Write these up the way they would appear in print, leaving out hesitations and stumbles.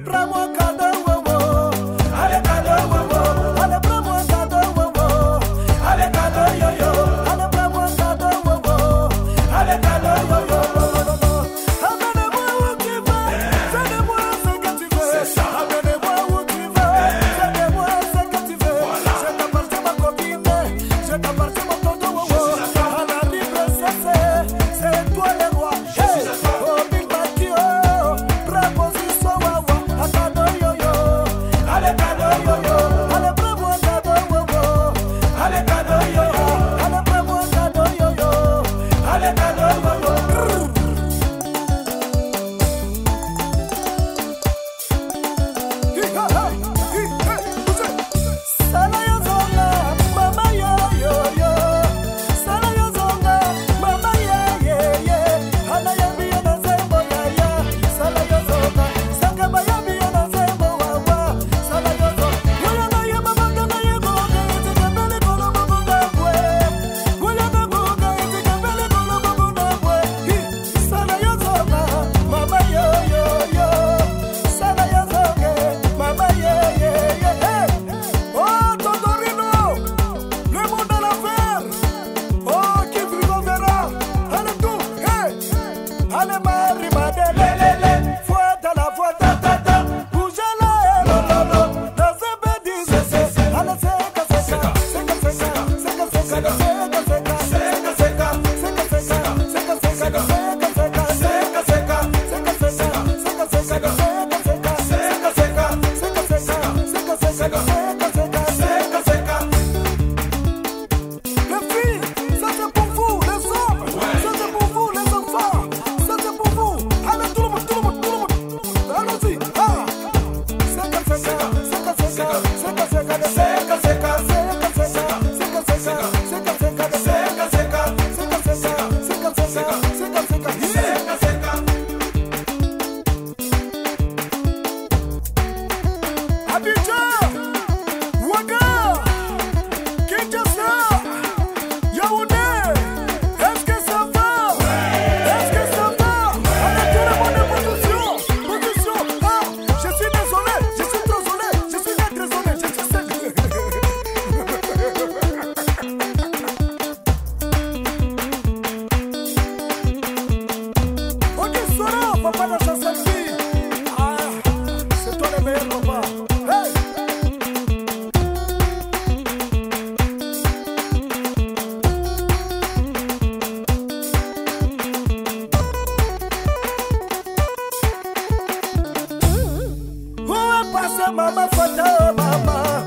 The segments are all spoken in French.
Mama photo, mama.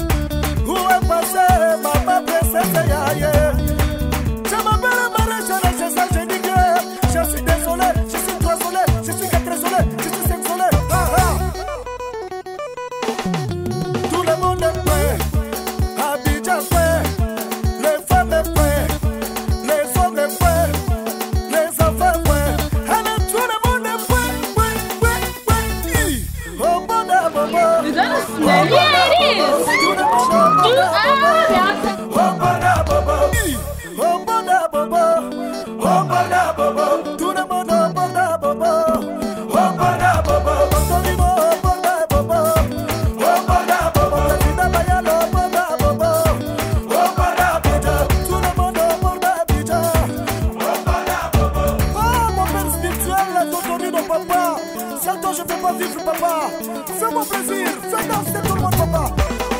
Où est passé, mama princesse, ya, yeah. Je m'appelle Maréchal, je dis que je suis désolé, je suis 3 soleils, je suis 4 soleils, je suis 5 soleils. Ah ah. Tout le monde est prêt, Abidjan prêt, les femmes est prêt, les hommes est prêt, les enfants prêts. Allez, tout le monde est prêt. Oh, bon d'abord. Is that a snake? Yeah, it is. Sans toi je peux pas vivre, papa. Fais-moi plaisir, fais danser tout le monde, papa.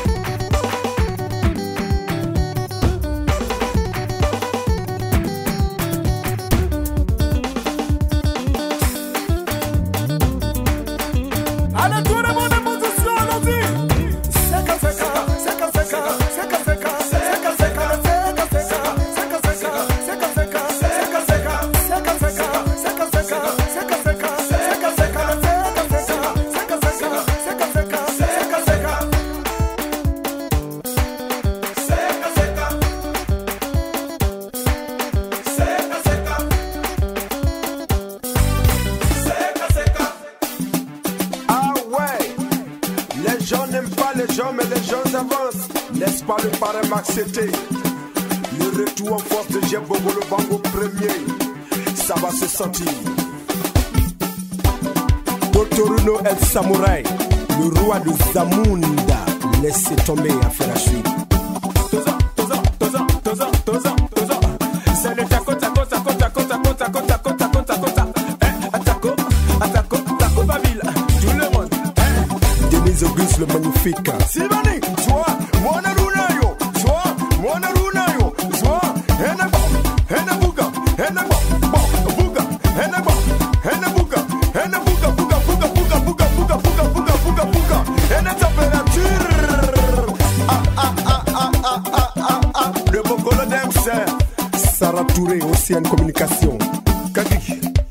Allez, tout le monde en position, allons-y. Les gens, mais les gens avancent. N'est-ce pas le parrain Max C'était le retour en force de Jeff Bobo, le bango premier. Ça va se sentir. Motoruno El Samouraï, le roi de Zamunda. Laissez tomber à faire la suite. C'est le taco, taco, taco, taco, taco, taco, taco, taco, taco, taco. Taco, taco, taco, Babila, tout le monde. Denise Auguste le magnifique. Sylvanie, soit, moi na lunayo, soit, moi na lunayo, soit, hena buga, hena buga, hena buga, hena buga, buga, buga, buga, buga, buga, buga, buga, buga, buga, hena température. Le Bokolo Dance, Sarah Touré, Océane Communication. Kadi.